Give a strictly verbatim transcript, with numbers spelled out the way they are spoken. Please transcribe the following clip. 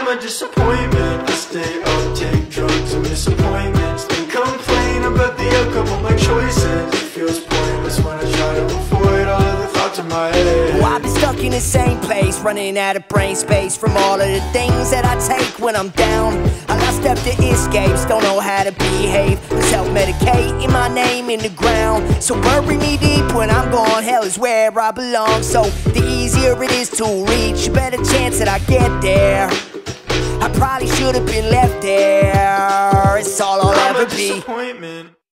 I'm a disappointment. I stay up, take drugs and miss appointments, then complain about the outcome of my choices. It feels pointless when I try to avoid all of the thoughts in my head. Oh, I've been stuck in the same place, running out of brain space from all of the things that I take when I'm down. I lost after escapes, don't know how to behave. Self-medicating my name in the ground. So bury me deep when I'm gone, hell is where I belong. So the easier it is to reach, the better chance that I get there. I probably should have been left there. It's all I'll I'm ever a be. disappointment.